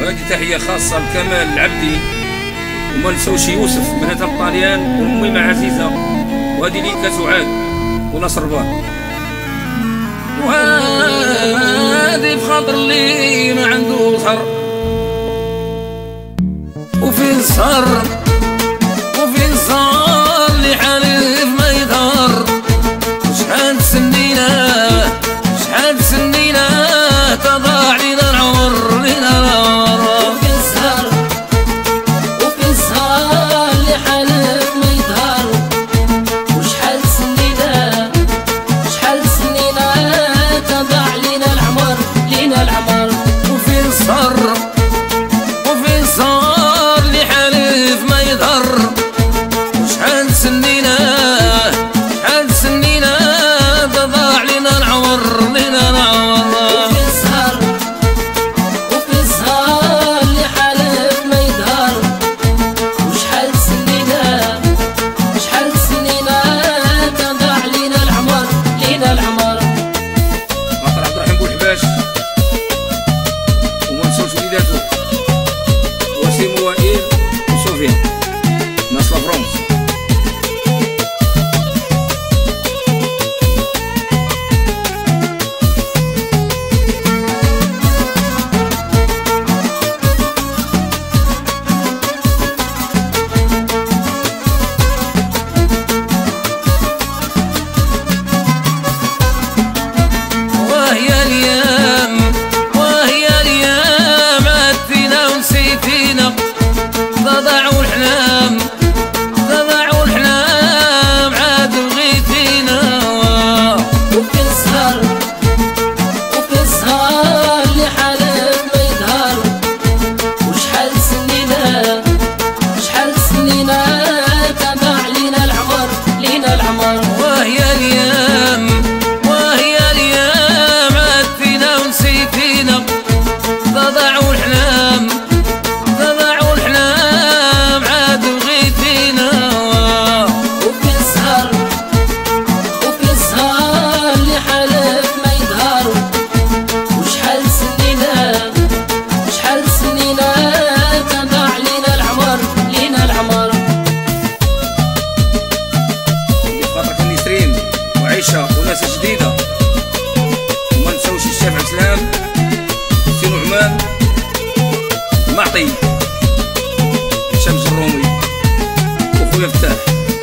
وهذه تحية خاصة لكمال العبدي، وما نساوش يوسف بنات الطاليان والميمة عزيزة، وهذه ليك سعاد ونصر بار. وهذه بخاطر اللي ما عنده صر وفين صر وفين صار اللي حالف ما يظهر. شحال سنيناه شحال سنيناه تضاع لينا العمر لينا العمر. وفين صار وفين صار اللي حالف ما يظهر. وشحال سنيناه شحال سنيناه تضاع لينا العمر لينا العمر. وفين صار وفين صار اللي حالف ما يظهر. وشحال سنيناه شحال سنيناه تضاع لينا العمر لينا العمر. وفين صار وفين صار اللي حالف ما يظهر. وشحال سنيناه شحال سنيناه تضاع لينا العمر لينا العمر. خاطر عبد الرحيم بوحباش وما نساوش وليداتو وسيم وائل وسفيان ناس لافرونس. وهي الايام وهي الايام عدتينا ونسيتينا. ضاعوا الحلام ضاعوا الحلام عاد بغيتينا. وفين صار وفين صار اللي حالف ما يظهر. وشحال سنيناه شحال سنيناه تضاع لينا العمر لينا العمر. وهي الايام وهي الايام عدتينا ونسيتينا. ضاعوا الحلام ضاعوا الحلام عاد بغيتينا. وفين صار وفين صار اللي حالف ما يظهر. وشحال سنيناه شحال سنيناه تضاع لينا العمر لينا العمر. خاطر كان نسرين وعيشة وناس جديدة، وما نساوش الشافع سلام سي نعمان معطي شمس الرومي وخويا فتاح.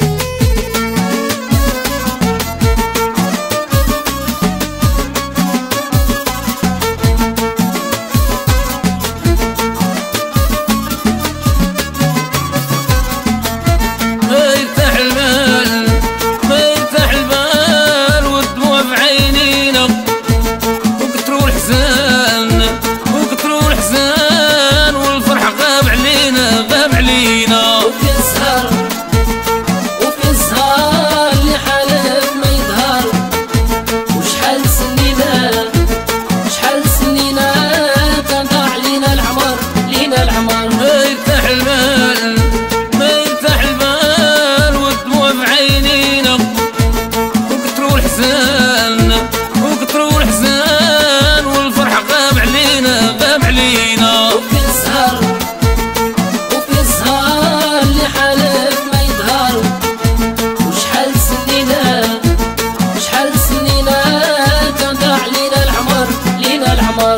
ما يرتاح البال ما يرتاح البال والدموع بعينينا. وكتروا الحزان وكتروا الحزان والفرح غاب علينا غاب علينا. وفين صار وفين صار اللي حالف ما يظهر. وشحال سنيناه شحال سنيناه تضاع لينا العمر لينا العمر. ما يرتاح البال ما يرتاح البال والدموع بعينينا. وكتروا الحزان وكتروا الحزان والفرح غاب علينا غاب علينا. وفين صار وفين صار اللي حالف ما يظهر. وشحال سنيناه شحال سنيناه تضاع لينا العمر لينا العمر.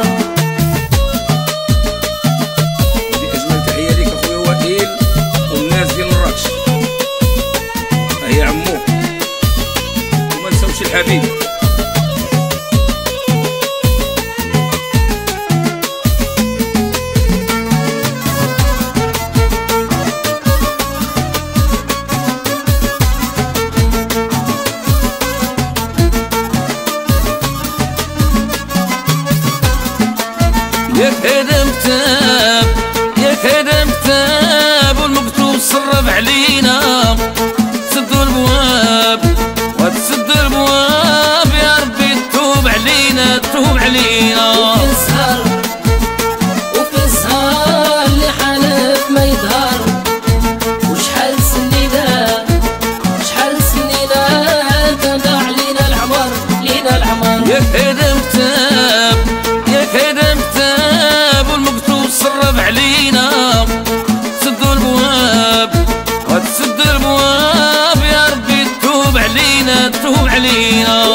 هذه اجمل تحيه ليك اخويا وائل والناس ديال مراكش. هي عمو وما نساوش الحبيب. ياك هذا كتاب ياك هذا كتاب والمكتوب صرف علينا. تسدوا البواب وتسد البواب يا ربي تتوب علينا تتوب علينا. وفين صار وفين صار اللي حالف ما يظهر. وشحال سنيناه شحال سنيناه تضاع لينا العمر لينا العمر. ياك هذا كتاب ياك هذا كتاب والمكتوب صرف علينا